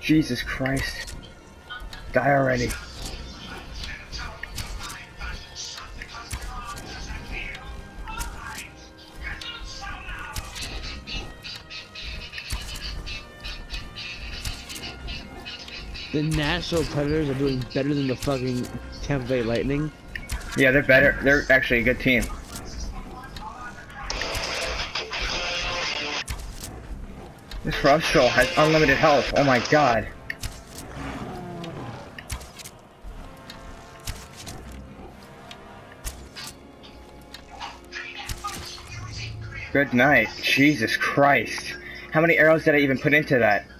Jesus Christ. Die already. The Nashville Predators are doing better than the fucking Tampa Bay Lightning. Yeah, they're better. They're actually a good team. This Russell has unlimited health. Oh my god. Good night. Jesus Christ. How many arrows did I even put into that?